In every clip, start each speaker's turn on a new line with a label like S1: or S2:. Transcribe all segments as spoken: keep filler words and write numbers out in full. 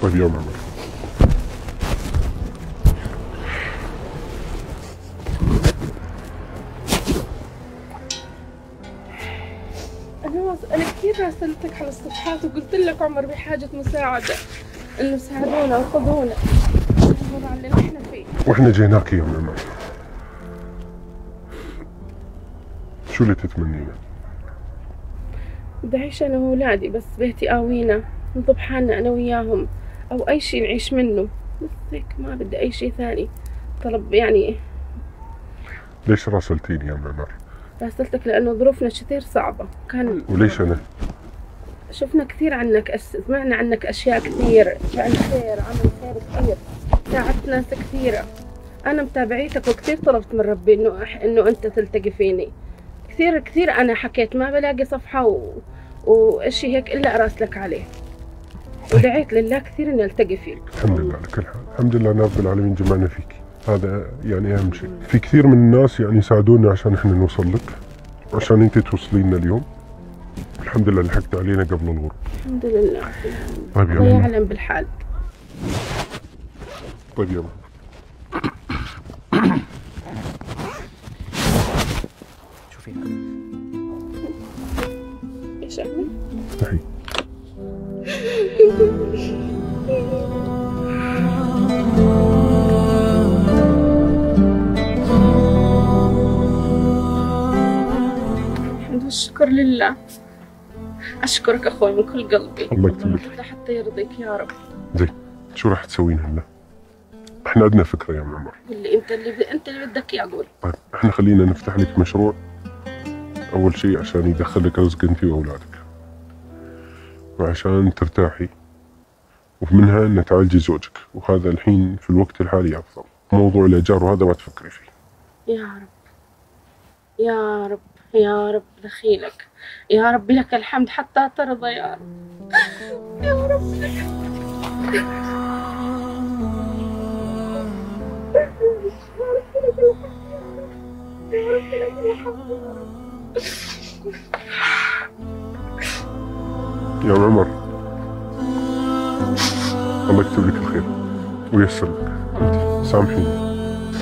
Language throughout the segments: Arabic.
S1: طيب يا عمر.
S2: أنا أنا كثير راسلتك على الصفحات وقلت لك عمر بحاجة مساعدة، إنه ساعدونا وخذونا على اللي نحن فيه.
S1: واحنا جيناك يا عمر. شو اللي تتمنينه؟
S2: بدي أعيش أنا وأولادي بس بيتي قاوينا، نطب حالنا أنا وياهم أو أي شيء نعيش منه، بس هيك ما بدي أي شيء ثاني. طلب يعني.
S1: ليش راسلتيني يا عمر؟
S2: راسلتك لأنه ظروفنا كثير صعبة كان.
S1: وليش أنا؟
S2: شفنا كثير عنك أس... سمعنا عنك أشياء كثير، فعل خير، عمل خير كثير، ساعدت ناس كثيرة. أنا متابعيتك وكثير طلبت من ربي إنه إنه أنت تلتقي فيني. كثير كثير أنا حكيت ما بلاقي صفحة و... وإشي هيك إلا أراسلك عليه، ودعيت لله كثير إني ألتقي فيك.
S1: الحمد لله على كل حال، الحمد لله رب العالمين جمعنا فيك، هذا يعني أهم شيء. في كثير من الناس يعني ساعدونا عشان إحنا نوصل لك، عشان أنت توصلينا اليوم. الحمد لله لحقت علينا قبل الغروب.
S2: الحمد لله.
S1: طيب يا
S2: الله
S1: عمر.
S2: يعلم بالحال.
S1: طيب يا عمر.
S3: شوفي
S2: ايش اعمل؟
S1: افتحي.
S2: الحمد والشكر لله. أشكرك أخوي من كل قلبي.
S1: الله يكتب لك.
S2: حتى يرضيك يا رب.
S1: زين، شو راح تسوين هلا؟ احنا عندنا فكرة يا عمر.
S2: اللي أنت اللي ب... أنت اللي بدك إياه قول.
S1: طيب احنا خلينا نفتح لك مشروع أول شيء عشان يدخل لك رزق أنت وأولادك، وعشان ترتاحي، ومنها أن تعالجي زوجك، وهذا الحين في الوقت الحالي أفضل. موضوع الإيجار وهذا ما تفكري فيه.
S2: يا رب يا رب يا رب دخيلك يا رب، لك الحمد حتى ترضى يا رب. يا رب لك
S1: يا عمر، الله يكتب لك الخير وييسر لك. أنت سامحيني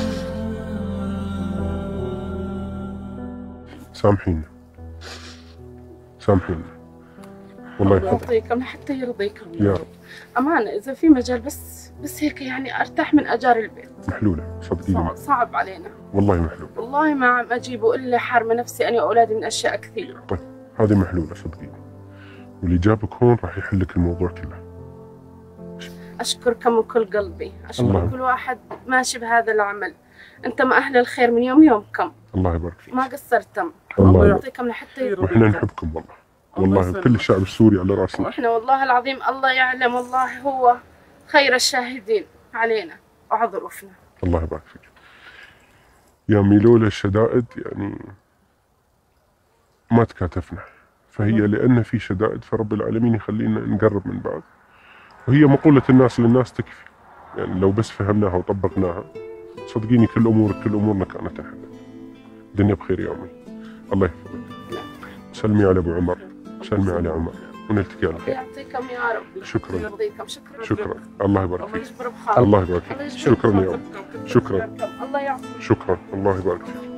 S1: سامحيني سامحيني والله يحفظك.
S2: يعطيكم حتى يرضيكم
S1: يا رب.
S2: أمانة إذا في مجال بس بس هيك يعني أرتاح من أجار البيت.
S1: محلولة صدقيني.
S2: صعب, صعب علينا
S1: والله محلولة.
S2: والله ما عم أجيبه إلا حارمة نفسي أنا وأولادي من أشياء كثير.
S1: طيب هذه محلولة صدقيني، واللي جابك هون راح يحل لك الموضوع كله.
S2: أشكركم من كل قلبي، أشكر
S1: الله.
S2: كل واحد ماشي بهذا العمل. أنتم أهل الخير من يوم يومكم،
S1: الله يبارك فيك.
S2: ما قصرتم.
S1: الله
S2: الله
S1: يبارك.
S2: يعطيكم لحتى يرضيكم.
S1: وإحنا نحبكم والله، والله كل الشعب السوري على راسنا.
S2: وإحنا والله العظيم الله يعلم، والله هو خير الشاهدين علينا وعلى ظروفنا.
S1: الله يبارك فيك. يا أمي لولا الشدائد يعني ما تكاتفنا، فهي لأن في شدائد فرب العالمين يخلينا نقرب من بعض، وهي مقولة الناس للناس تكفي. يعني لو بس فهمناها وطبقناها صدقيني كل أمورك كل أمورنا كانت انحلت. الدنيا بخير يا أمي، الله يحفظك. سلمي على أبو عمر، سلمي على عمر، ونلتقي على خير.
S2: يعطيكم يا رب.
S1: شكرا.
S2: يرضيكم. شكرا.
S1: شكرا. الله يبارك
S2: الله
S1: فيك.
S2: يجبر بخاطرك.
S1: الله يبارك فيك. شكرا يا أمي. شكرا.
S2: الله يعطيك.
S1: شكرا. الله يبارك فيك.